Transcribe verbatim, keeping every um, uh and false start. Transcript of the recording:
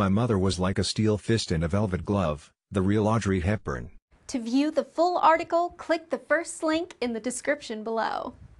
My mother was like a steel fist in a velvet glove, the real Audrey Hepburn. To view the full article, click the first link in the description below.